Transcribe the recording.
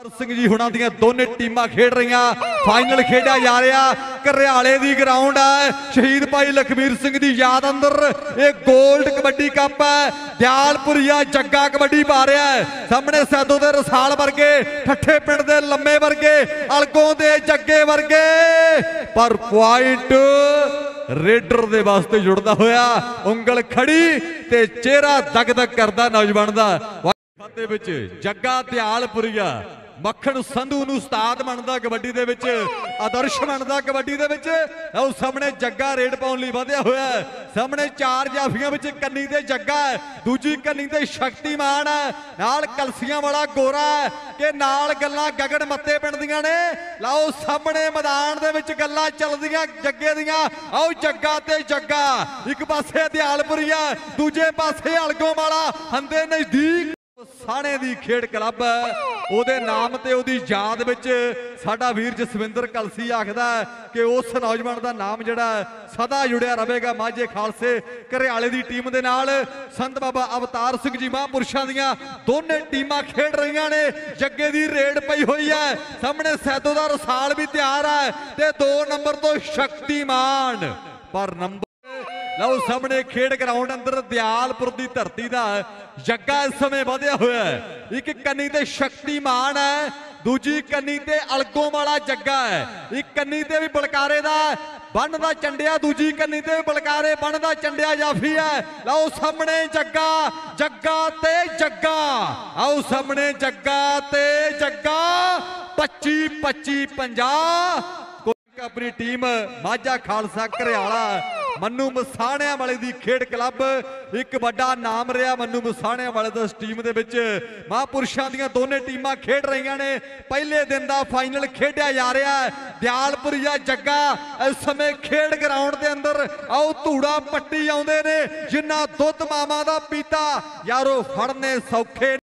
सिंह जी हुणां दियां दोने टीमां खेड रही फाइनल खेडिया जा रहा घरियाले की ग्राउंड है शहीद भाई लखमीर सिंह की याद अंदर एक गोल्ड कबड्डी कप है दयालपुरिया जग्गा कबड्डी पा रहा है सामने सैदो दे रसाल वर्गे ठट्ठे पिंड दे लम्मे वर्गे अलगों दे जग्गे वर्गे पर पॉइंट रेडर दे वास्ते जुड़दा होया उंगल खड़ी ते चेहरा दग दग करदा नौजवान दा जग्गा दयालपुरिया मक्खन संधू नूं उस्ताद बनता कबड्डी दे विच आदर्श बनता कबड्डी दे विच सामने जग्गा रेड पाउण लई वधिया होया सामने चार जाफियां विच कन्नी ते जग्गा है दूजी कन्नी ते शक्तिमान है नाल कलसियां वाला गोरा है कि नाल गल्लां गगन मत्ते पिंड दियां ने लाओ सामने मैदान दे विच गल्लां चलदियां जग्गे दियां आओ जग्गा ते जग्गा एक पासे दयालपुरिया दूजे पासे अलगों वाला हंदे नजदीक साणे दी खेड क्लब है ਉਹਦੇ नाम ते ਉਹਦੀ याद विच साडा वीर जसविंदर कलसी आखदा है कि उस नौजवान का नाम जिहड़ा सदा जुड़िया रहेगा माझे खालसे घरियाले की टीम दे नाल संत बाबा अवतार सिंह जी महापुरुषां दियां दोने टीमां खेड रही ने जग्गे की रेड पई हुई है सामने सैदो दा रसाल भी तैयार है ते 2 नंबर तो शक्तिमान पर नंबर लो सामने खेड ग्राउंड अंदर दयालपुर की धरती का जग्गा इस समय वधिया होया है एक कन्नी ते शक्तिमान है दूजी कन्नी ते अलगों वाला जग्गा है एक कन्नी ते भी बलकारे दा बनदा चंडिया दूजी कन्नी ते भी बलकारे बनदा चंडिया जाफी है लो सामने जग्गा जग्गा ते जग्गा आओ सामने जग्गा ते जग्गा 25-25-50 अपनी टीम माझा खालसा घरियाला मन्नू मसाणिया वाले दी खेड क्लब एक बड़ा नाम रहा मन्नू मसाणिया वाले दी टीम दे विच महापुरुषां दियां दोने टीमां खेड रही ने पहले दिन का फाइनल खेडिया जा रहा है दयालपुरिया जग्गा इस समय खेड ग्राउंड के अंदर आओ धूड़ा पट्टी आउंदे ने जिन्ना दुध मामा दा पीता यारो फड़ने सौखे